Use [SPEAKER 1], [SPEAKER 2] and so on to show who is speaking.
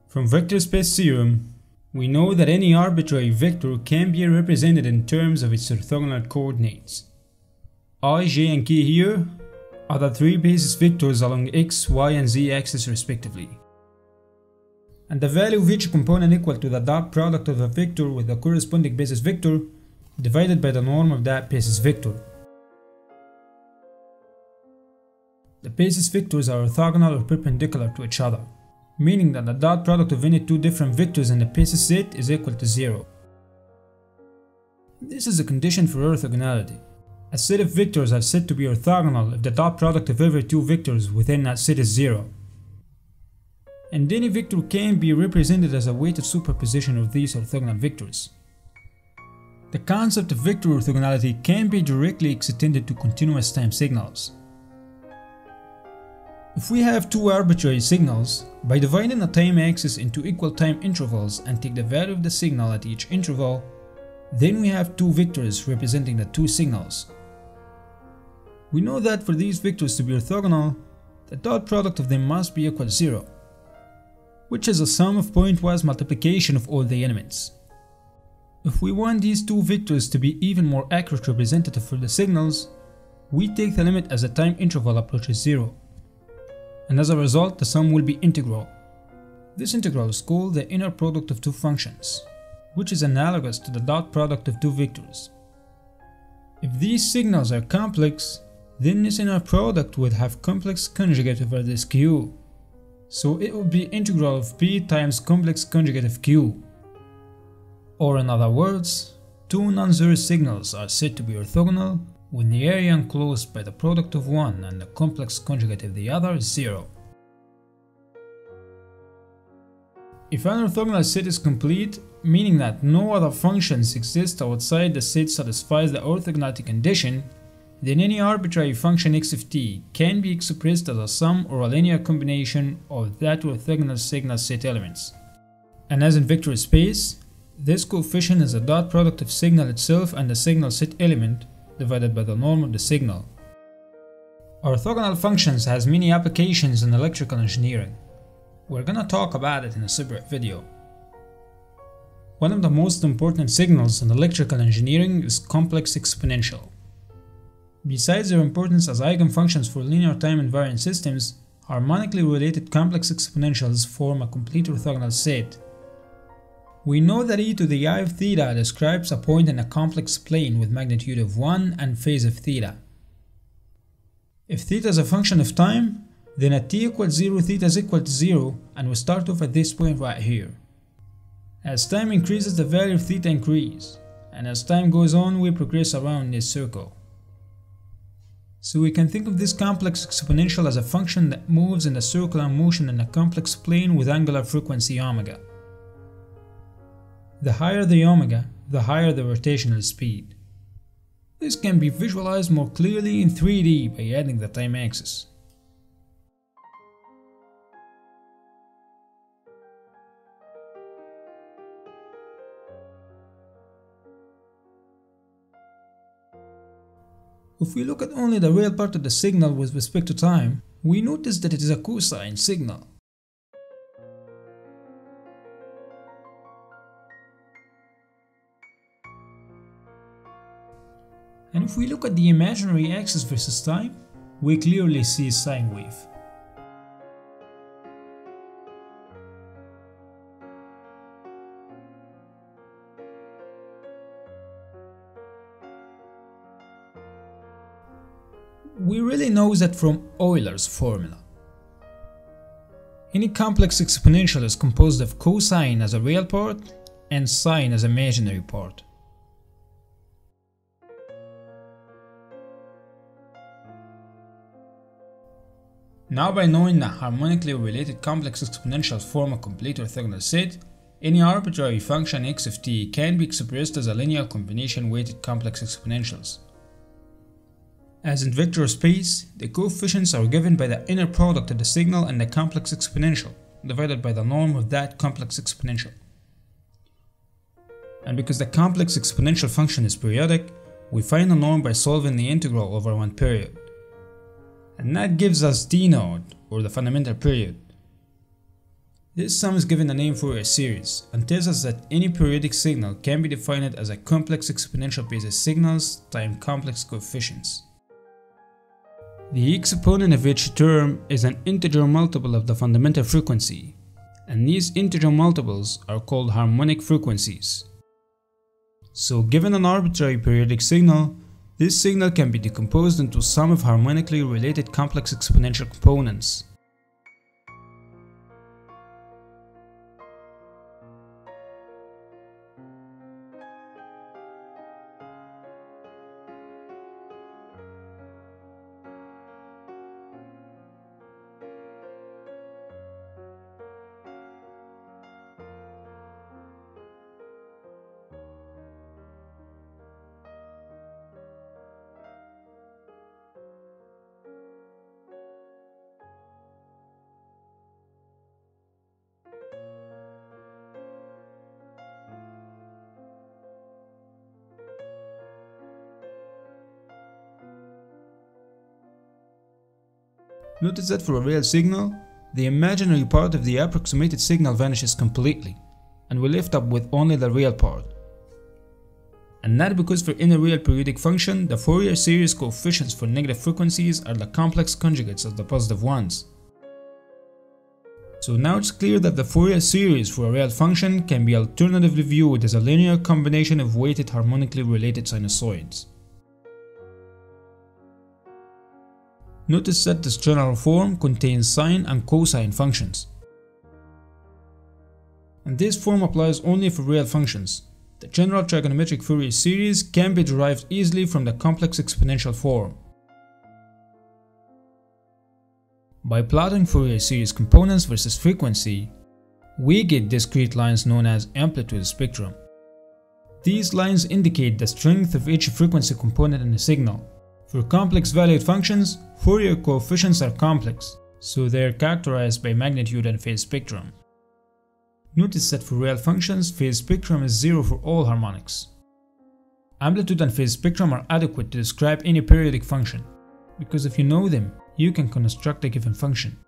[SPEAKER 1] From vector space theorem, we know that any arbitrary vector can be represented in terms of its orthogonal coordinates. I, j and k here are the three basis vectors along x, y and z axis respectively. And the value of each component equal to the dot product of the vector with the corresponding basis vector divided by the norm of that basis vector. The basis vectors are orthogonal or perpendicular to each other, meaning that the dot product of any two different vectors in the basis set is equal to 0. This is a condition for orthogonality. A set of vectors are said to be orthogonal if the dot product of every two vectors within that set is 0. And any vector can be represented as a weighted superposition of these orthogonal vectors. The concept of vector orthogonality can be directly extended to continuous time signals. If we have two arbitrary signals, by dividing the time axis into equal time intervals and take the value of the signal at each interval, then we have two vectors representing the two signals. We know that for these vectors to be orthogonal, the dot product of them must be equal to 0, which is a sum of pointwise multiplication of all the elements. If we want these two vectors to be even more accurate representative for the signals, we take the limit as the time interval approaches 0. And as a result, the sum will be integral. This integral is called the inner product of two functions, which is analogous to the dot product of two vectors. If these signals are complex, then this inner product would have complex conjugate over this q. So it would be integral of p times complex conjugate of q. Or in other words, two non-zero signals are said to be orthogonal when the area enclosed by the product of one and the complex conjugate of the other is 0. If an orthogonal set is complete, meaning that no other functions exist outside the set satisfies the orthogonality condition, then any arbitrary function x of t can be expressed as a sum or a linear combination of that orthogonal signal set elements. And as in vector space, this coefficient is the dot product of signal itself and the signal set element divided by the norm of the signal. Orthogonal functions has many applications in electrical engineering. We're gonna talk about it in a separate video. One of the most important signals in electrical engineering is complex exponential. Besides their importance as eigenfunctions for linear time invariant systems, harmonically related complex exponentials form a complete orthogonal set. We know that e to the I of theta describes a point in a complex plane with magnitude of 1 and phase of theta. If theta is a function of time, then at t equals 0 theta is equal to 0, and we start off at this point right here. As time increases, the value of theta increases, and as time goes on we progress around this circle. So we can think of this complex exponential as a function that moves in a circular motion in a complex plane with angular frequency omega. The higher the omega, the higher the rotational speed. This can be visualized more clearly in 3D by adding the time axis. If we look at only the real part of the signal with respect to time, we notice that it is a cosine signal. And if we look at the imaginary axis versus time, we clearly see a sine wave. We really know that from Euler's formula. Any complex exponential is composed of cosine as a real part and sine as an imaginary part. Now, by knowing that harmonically related complex exponentials form a complete orthogonal set, any arbitrary function x of t can be expressed as a linear combination weighted complex exponentials. As in vector space, the coefficients are given by the inner product of the signal and the complex exponential, divided by the norm of that complex exponential. And because the complex exponential function is periodic, we find the norm by solving the integral over one period. And that gives us d0, or the fundamental period. This sum is given a name Fourier series and tells us that any periodic signal can be defined as a complex exponential basis signals times complex coefficients. The exponent of each term is an integer multiple of the fundamental frequency, and these integer multiples are called harmonic frequencies. So given an arbitrary periodic signal, this signal can be decomposed into a sum of harmonically related complex exponential components. Notice that for a real signal, the imaginary part of the approximated signal vanishes completely, and we're left up with only the real part. And that because for any real periodic function, the Fourier series coefficients for negative frequencies are the complex conjugates of the positive ones. So now it's clear that the Fourier series for a real function can be alternatively viewed as a linear combination of weighted harmonically related sinusoids. Notice that this general form contains sine and cosine functions. And this form applies only for real functions. The general trigonometric Fourier series can be derived easily from the complex exponential form. By plotting Fourier series components versus frequency, we get discrete lines known as amplitude spectrum. These lines indicate the strength of each frequency component in the signal. For complex valued functions, Fourier coefficients are complex, so they are characterized by magnitude and phase spectrum. Notice that for real functions, phase spectrum is 0 for all harmonics. Amplitude and phase spectrum are adequate to describe any periodic function, because if you know them, you can construct a given function.